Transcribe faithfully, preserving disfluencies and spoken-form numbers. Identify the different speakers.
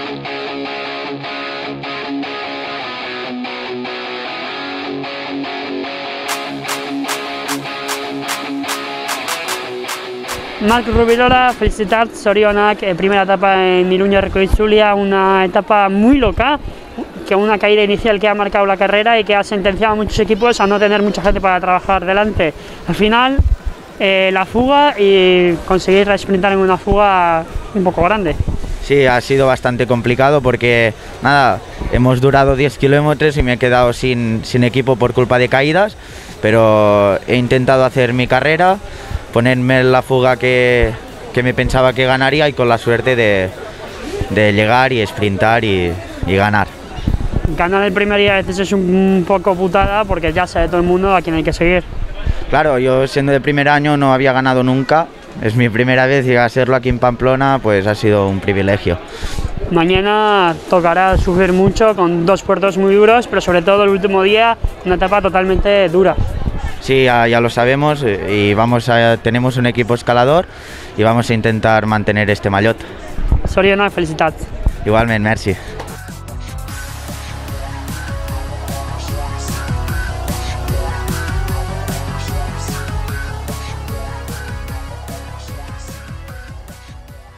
Speaker 1: Marc Rubirola, felicitats, zorionak, eh, primera etapa en Iruña Recoizulia, una etapa muy loca, que una caída inicial que ha marcado la carrera y que ha sentenciado a muchos equipos a no tener mucha gente para trabajar delante. Al final, eh, la fuga y conseguir sprintar en una fuga un poco grande.
Speaker 2: Sí, ha sido bastante complicado porque, nada, hemos durado diez kilómetros y me he quedado sin, sin equipo por culpa de caídas, pero he intentado hacer mi carrera, ponerme en la fuga que, que me pensaba que ganaría y con la suerte de, de llegar y sprintar y, y ganar.
Speaker 1: Ganar el primer día a veces es un poco putada porque ya sabe todo el mundo a quién hay que seguir.
Speaker 2: Claro, yo siendo de primer año no había ganado nunca, es mi primera vez y hacerlo aquí en Pamplona pues ha sido un privilegio.
Speaker 1: Mañana tocará sufrir mucho con dos puertos muy duros, pero sobre todo el último día una etapa totalmente dura.
Speaker 2: Sí, ya, ya lo sabemos y vamos a, tenemos un equipo escalador y vamos a intentar mantener este maillot.
Speaker 1: Zorionak, felicitats.
Speaker 2: Igualment, merci.